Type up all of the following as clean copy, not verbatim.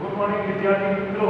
Good morning વિદ્યાર્થી મિત્રો,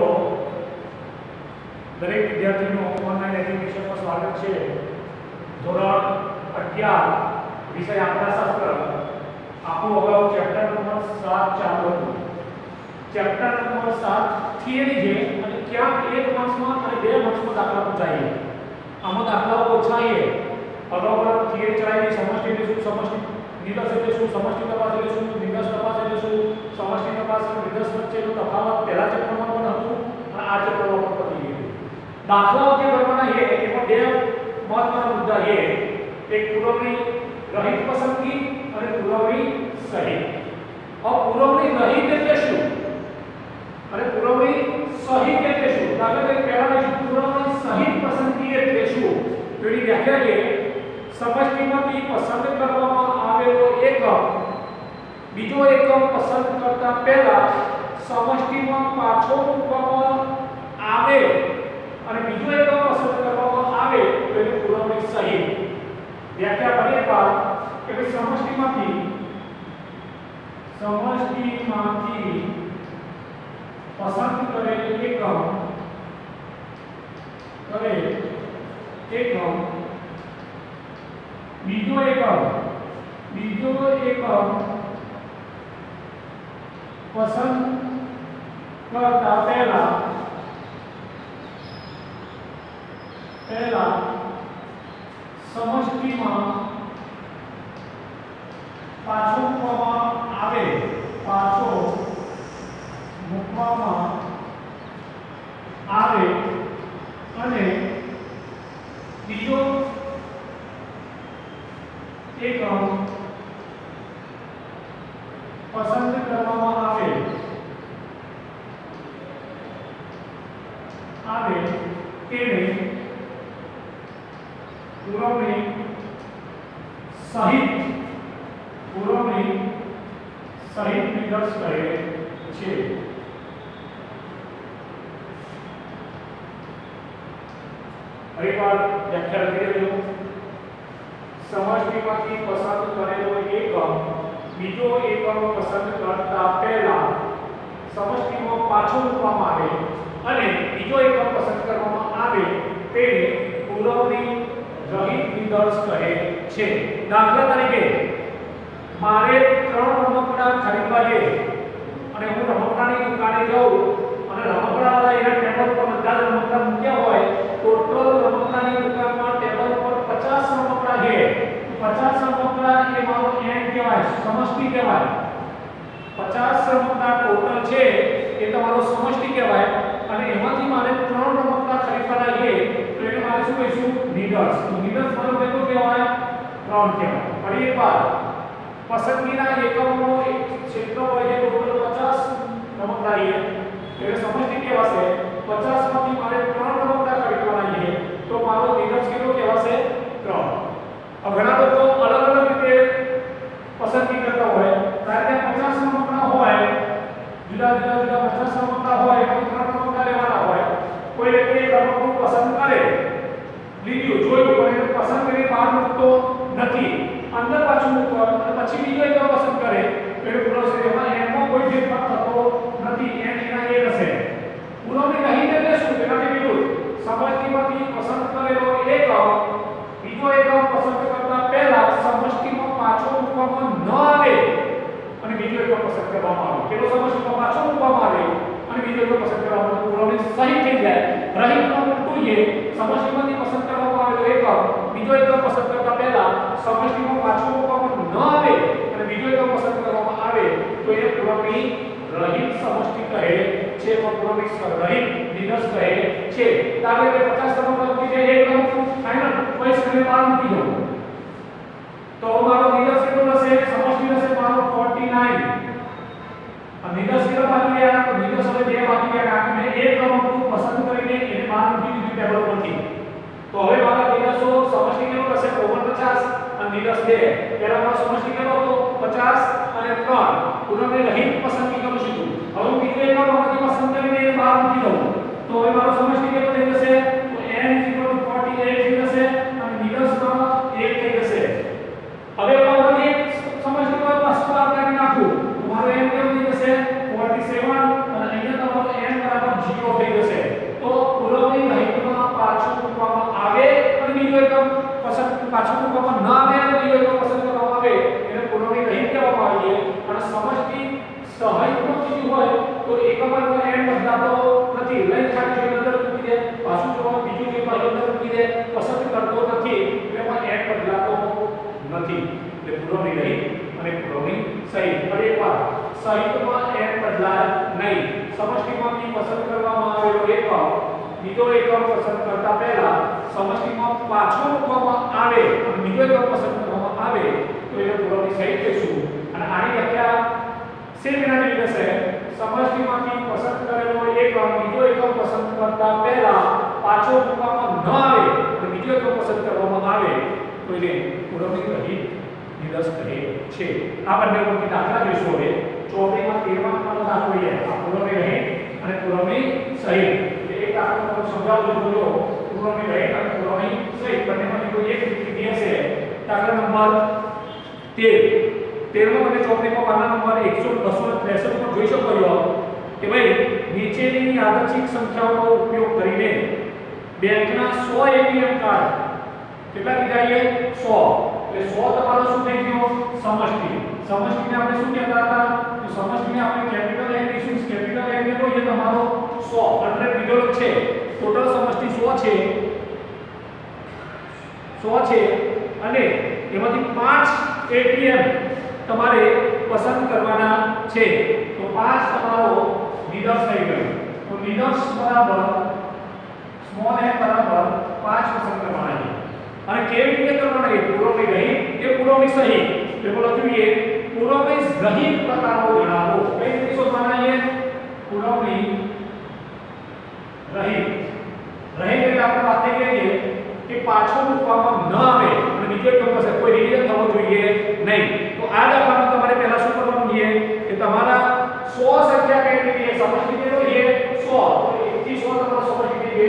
દરેક વિદ્યાર્થીનું ઓનલાઈન એજ્યુકેશનમાં સ્વાગત છે. ધોરણ 11 વિષય આંકડાશાસ્ત્ર. આપણું અગાઉ ચેપ્ટર નંબર 7 ચાલુ હતું. ચેપ્ટર નંબર 7 થિયરી છે અને ક્યાંક એક માર્ક્સમાં અને બે માર્ક્સમાં દાખલા પૂછાય. આમાં દાખલાઓ પૂછાય. અગાઉ થિયરી ચલાવી, સમષ્ટિ એટલે શું, સમષ્ટિ નિદર્શ એટલે શું, સમષ્ટિ તપાસ એટલે શું, નિદર્શ તપાસ એટલે શું, સમષ્ટિ તપાસ અને નિદર્શ વચ્ચેનો તફાવત પહેલા ચેપ્ટરમાં પણ હતું અને આ ચેપ્ટરમાં પણ પતી ગયું. દાખલાઓ જે કરવાના છે એમાં બે મહત્વના મુદ્દા છે. એક પુરવણી રહિત પસંદગી અને પુરવણી સહિત. હવે પુરવણી રહિત એટલે શું અને પુરવણી સહિત એટલે શું? દાખલા તરીકે પહેલા પુરવણી સહિત પસંદગી એટલે શું? તો એની વ્યાખ્યા છે સમષ્ટિમાંથી પસંદ કરવામાં આવેલો એકમ બીજો એકમ પસંદ કરતા પહેલા સમષ્ટિમાં પાછો મૂકવામાં આવે અને બીજો એકમ પસંદ કરવામાં આવે તો એને પુરવણી સહિત. વ્યાખ્યા કરીએ કે સમષ્ટિમાંથી પસંદ કરેલ એકમ બીજો એકમ પસંદ કરતા પહેલા સમષ્ટિમાં પાછો મૂકવામાં આવે અને બીજો એકમ પસંદ કરવામાં આવે તેને પુરવણી સહિત નિદર્શ કહે છે. ફરીવાર વ્યાખ્યા કરી દઉં. સમષ્ટિમાંથી પસંદ કરેલો એકમ બીજો એકમ પસંદ કરતા પહેલા સમષ્ટિમાં પાછો મૂકવામાં આવે અને બીજો એકમ પસંદ કરવામાં આવે તેને પુરવણી રહિત નિદર્શ કહે છે. દાખલા તરીકે મારે 3 રમકડા ખરીદવા છે અને હું રમકડાની દુકાને જાઉં અને રમકડાવાળા એના ટેબલ પર બધા રમકડા મૂક્યા હોય. ટોટલ રમકડાની દુકાનમાં ટેબલ પર 50 રમકડા છે. 50 રમકડા એ મારો એન કહેવાય, સમષ્ટિ કહેવાય. 50 રમકડા ટોટલ છે એ તમારો સમષ્ટિ કહેવાય અને એમાંથી મારે 3 રમકડા ખરીદવાના છે તો એને મારે શું કહીશું? નિદર્શ. તો નિદર્શ મારો કેટલો કહેવાય? 3 કહેવાય. ફરી એકવાર પસંદગીના એકમનો ક્ષેત્ર હોય છે ટોટલ 50 રમકડા છે એટલે સમષ્ટિ કહેવાશે. 50 માંથી મારે 3 રમકડા ખરીદવાના છે તો મારો નિદર્શ કેટલો કહેવાશે? 3. ઘણા લોકો અલગ અલગ રીતે પસંદગી કરતા હોય. કારણ કે 50 રમકડા હોય, જુદા 50 રમકડા હોય તો 3 રમકડા લેવાના હોય. કોઈ વ્યક્તિ એક રમકડું પસંદ કરે, લીધું, જોયું પણ એને પસંદ કરી બહાર મૂકતો નથી, અંદર પાછું મૂકતો અને પછી બીજો એક પસંદ કરે તો એ પુરવણી એમાં કોઈ ફેરફાર થતો નથી. એના એ રહેશે. પુરવણી રહિત એટલે શું? તેનાથી વિરુદ્ધ સમષ્ટિમાંથી પસંદ કરેલો એકમ બીજો એકમ પસંદ કરતા પહેલા સમષ્ટિમાં પાછો મૂકવામાં ન આવે અને બીજો એકમ પસંદ કરવામાં આવે. પેલો સમષ્ટિમાં પાછો મૂકવામાં આવે અને બીજો એકમ પસંદ કરવામાં આવે તો પુરવણી સહિત થઈ જાય. રહિતનો ઉલટું છે. સમષ્ટિમાંથી પસંદ કરવામાં આવેલો એકમ બીજો એકમ પસંદ કરતા પહેલા સમષ્ટિમાં પાછો મૂકવામાં ન આવે અને બીજો એકમ પસંદ કરવામાં આવે તો એ પુરવણી રહિત સમષ્ટિ કહે છે. પુરવણી રહિત નિદર્શ કહે છે. દાખલા તરીકે 50 રમકડા છે, એક રમકડું ફાઇનલ 25 ને બહાર મૂકી દો તો મારો નિદર્શ કેટલો હશે? સમષ્ટિ હશે મારો 49 અને નિદર્શ કેટલો બાકી રહ્યા? તો નિદર્શ હવે 2 બાકી રહ્યા કારણ કે મેં એક રમકડું પસંદ કરીને એને બહાર મૂકી દીધું ટેબલ પરથી. તો હવે મારા નિદર્શો સમષ્ટિ કેટલો હશે? 49 અને નિદર્શ 2. પહેલા મારો સમષ્ટિ કેટલો હતો? 50 અને 3. પુરવણી રહિત પસંદગી કરું છું. હવે હું બીજો એકમ આમાંથી પસંદ કરીને એને બહાર મૂકી દઉં તો હવે મારો સમષ્ટિ કેટલો થઈ જશે? તો n 48 થઈ જશે અને નિદર્શમાં 1 થઈ જશે. હવે આમાંથી સમષ્ટિમાં પાછું બહાર કાઢી નાખું તો મારો n કેટલો થઈ જશે? 47 અને અહીંયા એકમનો n બદલાતો નથી, લઈ ખાલી જોઈને અંદર મૂકી દે, પાછું જો બીજું કે ભાઈ અંદર મૂકી દે, પસંદ કરતો નથી એટલે એમાં n બદલાતો નથી, એટલે પુરવણી રહી અને પુરવણી સહિત. ફરી એકવાર સહિતમાં n બદલાય નહીં. સમષ્ટિમાંથી પસંદ કરવામાં આવેલો એકમ બીજો એકમ પસંદ કરતા પહેલા સમષ્ટિમાં પાછો મૂકવામાં આવે અને બીજો એકમ પસંદ કરવામાં આવે તો એને પુરવણી સહિત કહીશું. અને આની વ્યાખ્યા સેમિનારી રીતે છે, સમષ્ટિમાંથી પસંદ કરેલો એકમ બીજો એકમ પસંદ કરતા પહેલા પાછો મૂકવામાં ન આવે અને બીજો એકમ પસંદ કરવામાં આવે તો એને પુરવણી રહિત નિરસ કહે છે. આ બંને ઉપરથી દાખલા જોઈશું. હવે ચોપડીમાં 13મા નંબરનો દાખલો છે, આ પુરવણી રહિત અને પુરવણી સહિત. એક દાખલો તમને સમજાવજો, જોજો પુરવણી રહિત અને પુરવણી સહિત બંનેમાંથી કોઈ એક રીત હશે. દાખલા નંબર 13માં તમે ચોપડીમાં પાના નંબર 263 પર જોઈ શકો છો કે ભાઈ નીચેની યાદચ્છિક સંખ્યાઓનો ઉપયોગ કરીને બેંકના 100 એટીએમ કાર્ડ કેટલા કીધા છે 100 એટલે 100 તમારો શું થઈ ગયો સમષ્ટિ. સમષ્ટિને આપણે શું કહેતા હતા તો સમષ્ટિને આપણે કેપિટલ N લીધું. કેપિટલ N કેટલો છે તમારો 100 100 લીધેલો છે. ટોટલ સમષ્ટિ 100 છે 100 છે અને એમાંથી 5 એટીએમ તમારે પસંદ કરવાના છે. તો 5 તમારો નિદર્શ થઈ ગયો. તો નિદર્શ બરાબર સ્મોલ n બરાબર 5 પસંદ કરવાના છે. અને કેવી રીતે કરવાના છે પુરવણી રહિત કે પુરવણી સહિત. તો બોલો જોઈએ પુરવણી રહિત પ્રકારો જણાવો. કઈ રીતે શોધવાના છે પુરવણી રહિત. રહિત એટલે આપણે વાત થઈ ગઈ છે કે પાછો મૂકવામાં ન આવે અને બીજો એક નંબર છે કોઈ રિવિઝન થવો જોઈએ નહીં. તો આ દાખલામાં તમારે પહેલા શું કરવાનું છે કે તમારા 100 સંખ્યા કેટલી છે સમષ્ટિ કેટલો છે 100. તો 1 થી 100 તમારો સમષ્ટિ 2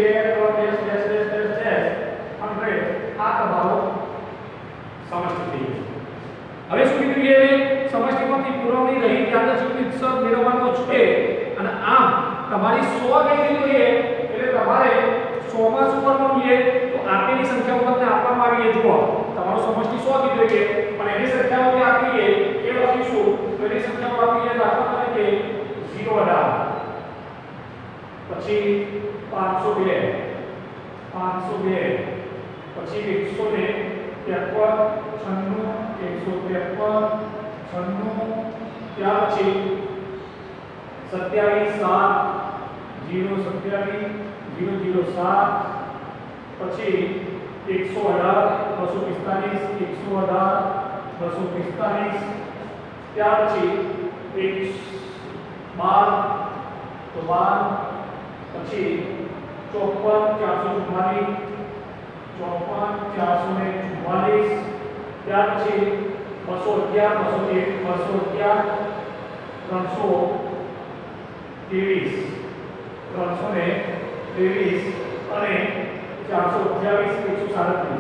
આ તમારો સમષ્ટિ થઈ ગયો. હવે શું કીધું છે સમષ્ટિમાંથી પુરવણી રહિત યાદચ્છિક નિરસક મેળવવાનો છે અને આમ તમારી 100 કેટલી જોઈએ એટલે તમારે 100 માં શું કરવાનું છે તો આપેલી સંખ્યાઓ તમને આપવામાં આવી છે. જુઓ તમારો સમષ્ટિ 100 કીધું છે પણ એની સંખ્યાઓ જે આપી છે એ લખીશું. તો એની સંખ્યાઓ આપી છે દાખલા તરીકે 0 પછી 502 પછી 153 96 ત્યાર પછી 27 7 027 પછી 118 245 ત્યાર પછી 12 તો 12 પછી 54 444 ત્યાર પછી 211 323 અને 428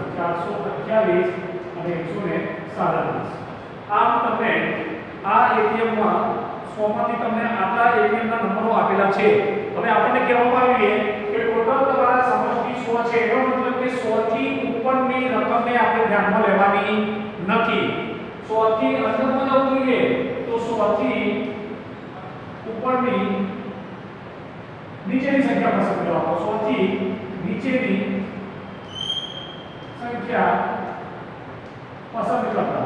અને 137. આમ તમને આ એટીએમ માં 100 માંથી તમને આટલા એટીએમ ના નંબરો આપેલા છે. હવે આપણને કહેવામાં આવ્યું છે કે ટોટલ તમારા સમષ્ટિ 100 છે એનો મતલબ કે 100 થી ઉપરની રકમને આપણે ધ્યાનમાં લેવાની નથી. 100 થી અંદરમાં જવું જોઈએ તો 100 થી ઉપરની નીચેની સંખ્યા પસંદ કરવાનો. 100 થી નીચેની સંખ્યા પસંદ કરતા.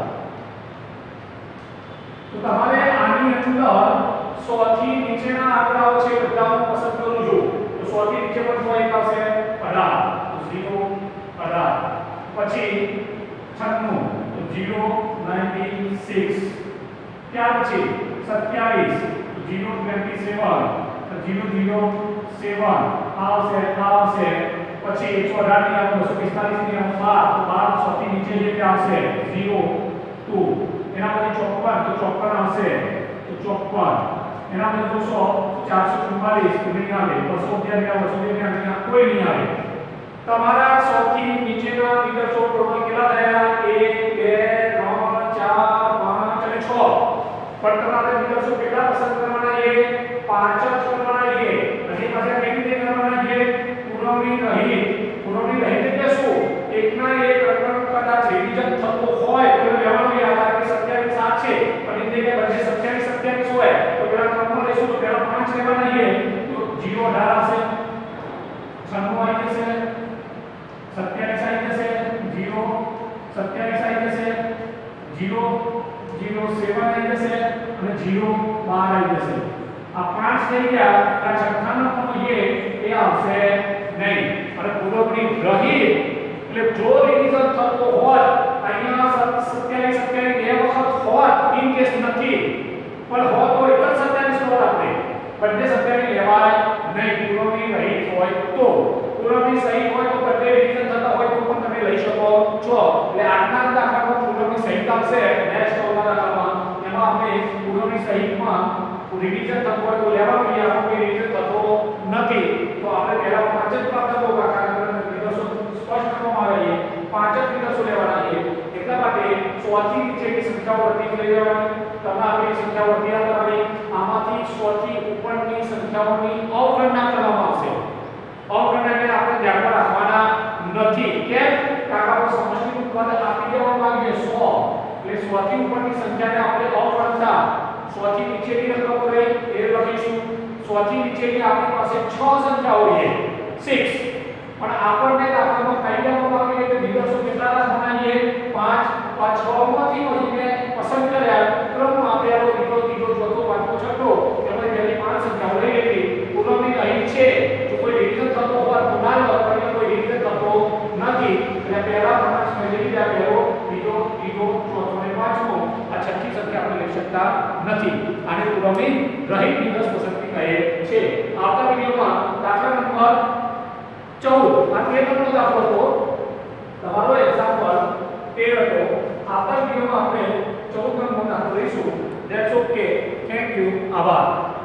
તો તમારે આની અંદર 100 થી નીચેના આંકડાઓ છે બધાને પસંદ કરું છું. તો 100 થી નીચે પણ કોઈ એક આવશે 18 તો 0 18 પછી 96 તો 096 ત્યાર પછી 27 તો 027 તો 007 આવશે પછી 118 ની આમ 245 ની આમ 12 100 થી નીચે જે આવશે 0 2 એના પછી 54 તો 54 આવશે તો 54 એના પછી 200 444 તો નહીં આવે 211 કોઈ નહીં આવે. તમારા 100 થી નીચેના નિદર્શો ટોટલ કેટલા થયા 1 2 3 4 5 અને 6 પણ તમારે નિદર્શો કેટલા પસંદ કરવાના છે 5 જ કરવાના છે. અને પાછા કેવી રીતે કરવાના છે પુરવણી રહિત એટલે શું એકના એક રકમ કદાચ રિવિઝન થતો હોય તો લેવાનું યાદ આવે કે 27 7 છે પણ એ જગ્યાએ બને 27 27 હોય તો પેલા ક્રમમાં લેશું તો પેલા 7 આવી જશે અને 0 12 આવી જશે. આ 5 થઈ ગયા. આ છઠ્ઠાનો ખૂણો એ આવશે નહીં. અને પૂરબની રહીત એટલે જો રિવિઝન થતો હોત અહીંયા 27 બે વખત હોત ઇન કેસ નથી પણ હોત તો એક જ 27 હોત આપણે બંને 27 લેવાય નહીં. પૂરબની રહીત હોય તો પૂરબની સહિત હોય તો બંને રિવિઝન થતા હોય તો પણ તમે લઈ શકો છો. એટલે આજના દાખલામાં પૂરબની સહિત આવશે. નેક્સ્ટ આવતા દાખલામાં એમાં આપણે પૂરબની સહિતમાં રિવિઝન થતો હોય તો લેવાનું છે. આપણો કોઈ રિવિઝન થતો નથી તો આપણે પહેલા 5 જ પ્રાપ્ત કરવો. કારણ કે નિદર્શો સ્પષ્ટ કરવામાં આવે છે 5 જ નિદર્શો લેવાના છે. એટલા માટે 100 થી નીચેની સંખ્યાઓ વધી લઈ જવાની. તમે આપેલી સંખ્યાઓ વધી કરવાની. આમાંથી 100 થી ઉપરની સંખ્યાઓની અવગણના કરવામાં આવશે. અવગણનાને આપણે ધ્યાનમાં રાખવાના નથી. કેમ? કારણ કે સમષ્ટિનું કદ આપી દેવામાં આવ્યું છે 100 એટલે 100 થી ઉપરની સંખ્યાને આપણે અવગણતા 100 થી નીચેની રકમ રહી એ લખીશું. 100 થી નીચેની આપણી પાસે 6 સંખ્યાઓ છે 6 પણ આપણને દાખલામાં કહી દેવામાં આવ્યું કે નિદર્શો કેટલા રાખવાના છે 5. આ 6 માંથી વહીને પસંદ કર્યા ક્રમમાં પહેલો બીજો ત્રીજો ચોથો પાંચમો છઠ્ઠો એમાં પહેલી 5 સંખ્યાઓ લઈ લીધી. પૂર્વની અહીં છે જો કોઈ રિવિઝન થતો હોય તો ના લો પણ કોઈ રિવિઝન થતો નથી એટલે પહેલા 5 લઈ લીધા. પહેલો બીજો ત્રીજો ચોથો અને પાંચમો આ છઠ્ઠી સંખ્યા આપણે લઈ શકતા નથી. આને પૂર્વની રહિત નિદર્શ પસંદગી કહે છે. આવતા વિડિયોમાં દાખલા નંબર 14 આ 13 નંબરનો દાખલો હતો. તમારો એક્ઝામ્પલ 13 હતો. આવતા વિડિયોમાં આપણે 14 નંબરનો દાખલો લઈશું. That's okay. Thank you. આભાર.